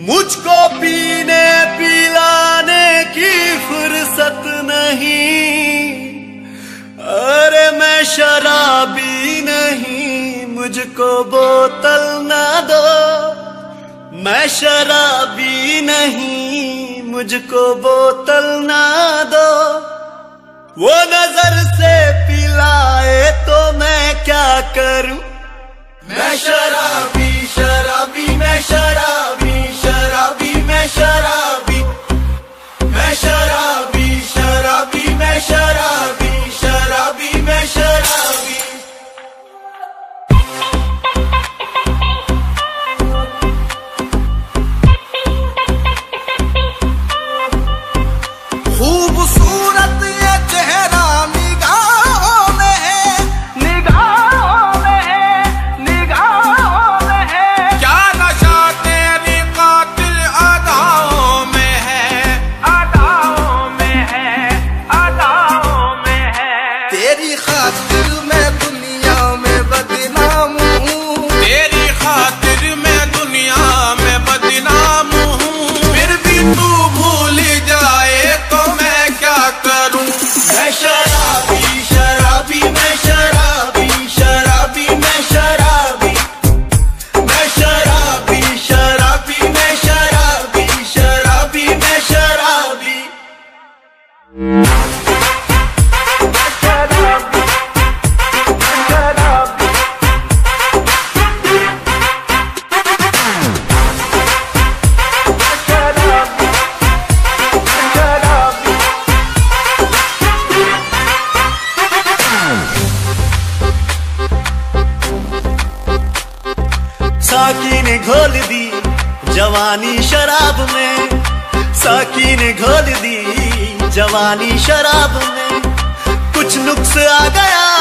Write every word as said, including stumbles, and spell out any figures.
मुझको पीने पिलाने की फुर्सत नहीं, अरे मैं शराबी नहीं, मुझको बोतल ना दो। मैं शराबी नहीं, मुझको बोतल ना दो। वो नजर से पिलाए तो मैं क्या करूं? मैं शराबी शराबी मैं शराबी शराबी मैं शराबी मैं शराबी शराबी मैं शराबी शराबी मैं शराबी। खूबसूरत ये चेहरा निगाहों में है, निगाहों में है, निगाहों में है। क्या नशा तेरी कातिल अदाओं में है, अदाओं में है, अदाओं में है। तेरी खातिर मैं दुनिया में बदनाम हूँ, तेरी खातिर मैं दुनिया में बदनाम हूँ। फिर भी तू भूल जाए तो मैं क्या करूं? मैं शराबी शराबी मैं शराबी शराबी मैं शराबी मैं शराबी शराबी मैं शराबी शराबी मैं शराबी। साकी ने घोल दी जवानी शराब में, साकी ने घोल दी जवानी शराब में। कुछ नुक्स आ गया